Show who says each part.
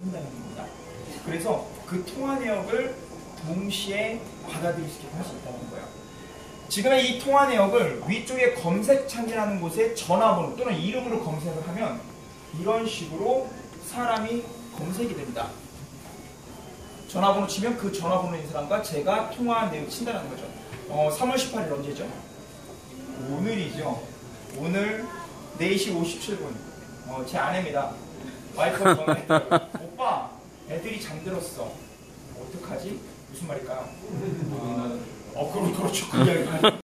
Speaker 1: 한다는 겁니다. 그래서 그 통화 내역을 동시에 받아들일 수 있게 할 수 있다는 거예요. 지금의 이 통화 내역을 위쪽에 검색창이라는 곳에 전화번호 또는 이름으로 검색을 하면 이런 식으로 사람이 검색이 됩니다. 전화번호 치면 그 전화번호인 사람과 제가 통화 내역 친다는 거죠. 3월 18일 언제죠? 오늘이죠. 오늘 4시 57분. 제 아내입니다. 와이프가 전화했더라고요. 오빠, 애들이 잠들었어. 어떡하지? 무슨 말일까요? 그렇죠. 그 이야기.